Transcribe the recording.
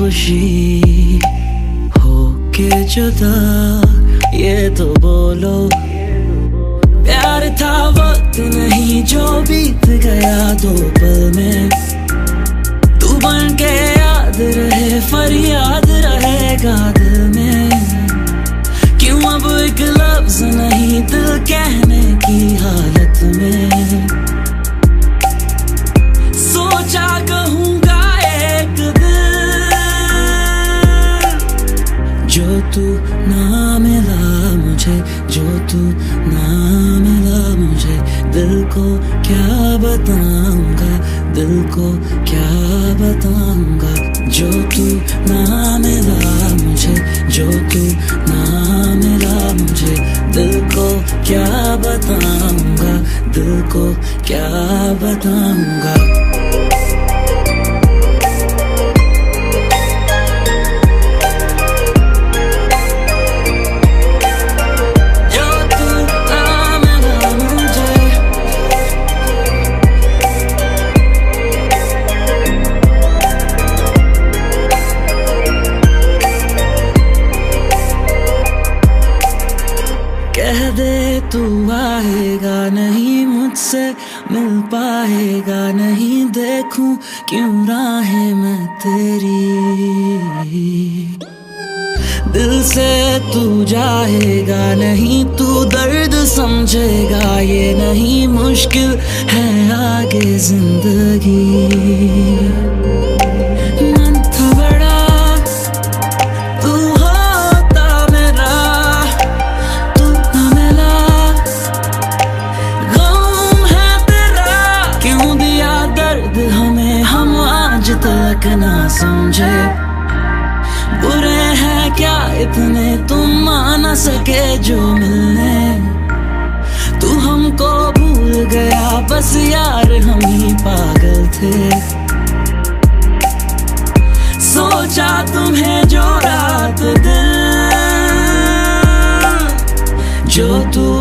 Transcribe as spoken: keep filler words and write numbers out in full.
खामोशी होके जुदा, ये तो बोलो प्यार था वक्त नहीं जो बीत गया दो पल में। तू बन के याद रहे फरियाद रहेगा दिल में। क्यों अब एक लफ्ज नहीं दिल कहने की हालत में। सोचा कहूँगा एक दिन जो तू ना मिला मुझे, जो तू ना मिला मुझे। दिल को क्या बताऊंगा, दिल को क्या बताऊंगा। जो तू ना मिला मुझे, जो तू ना मिला मुझे। दिल को क्या बताऊंगा, दिल को क्या बताऊंगा। कह दे तू आएगा नहीं मुझसे मिल पाएगा नहीं। देखूं क्यों राहें मैं तेरी। दिल से तू जाएगा नहीं, तू दर्द समझेगा ये नहीं। मुश्किल है आगे जिंदगी। हमें हम आज तक ना समझे। बुरे हैं क्या इतने तुम मान न सके जो मिलने। तू हमको भूल गया बस यार हम ही पागल थे। सोचा तुम्हें जो रात दिन जो तू